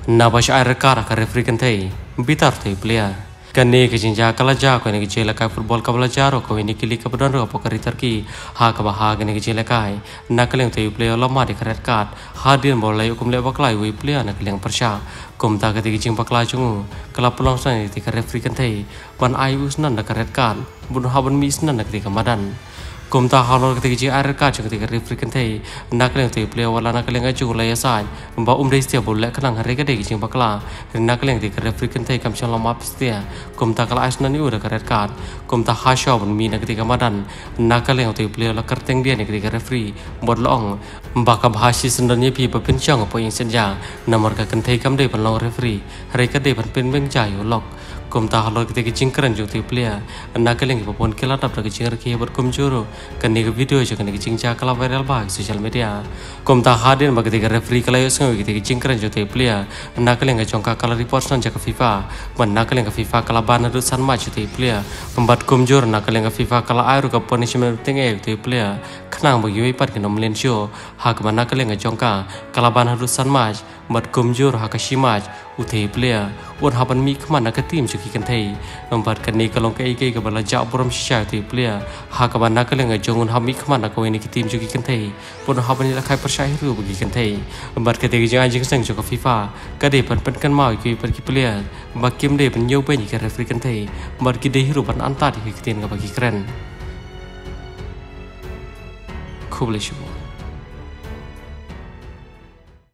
Nabash air kara ka referee kan thei bitar thei player kanne ke jinja kala ja ko ne ke jela ka football ka bala jaro ko ni kili ka badon ro pokari tarki ha ka ba ha ne ke jela kai nakaleng thei player lama de red card ha din bol lai kum le baklai wi player nakaleng persha kum ta ka ti jing bakla chung kala pelong san ti ka referee kan thei ban ai us nan ka red card bun ha ban mis nan ka madan kum ta halor ketika ji air ka chung ketika referee kan thei nakaleng thei player wala nakaleng ai chung lai sai ba dei stia bol lek kanang hari ka de jing bakla nakaleng ti ka referee kan thei kam chang lama stia kum ta kala asnan yu ka red card kum ta ha shaw ban mi na ketika madan nakaleng thei player la kerteng dia ni ketika referee bot long ba ka bhashi sandan ni pi pa pin chang po ing sen ja namar ka kan thei kam de ban long referee hari ka de ban pin beng ja yu lok kum ta halor ketika jing keren jung thei player nakaleng pa pon kela tap ka jing rakhi ber kum juro kan ni video je kan ni jingja kala viral ba social media kum ta hadin ba ketika referee kala yos ngi ketika jingkran jote player nakaleng chongka kala report nan jaka FIFA ban nakaleng FIFA kala ban ru san ma jote player pembat kum jor nakaleng FIFA kala airu ka punishment tenge jote player khnang ba yoi pat kan omlen show hak ban nakaleng chongka kala ban ru san ma bat kum jor hakashimaj uthe player or haban mi khman na ka team chuki kan thei pembat kan ni kalong ke ke ka bala ja borom sha te player hak ban nakaleng jongun hami khman na ko ni ki team chuki kan thei pun haban ni la khai persai ru bagi kan thei bat ke te jang jing sang joka FIFA ka de pan kan mau ki per ki player ba kim de pan yo pe ni ka referee kan thei bat ki de hiru pan anta di ki tin ka bagi keren khub le shu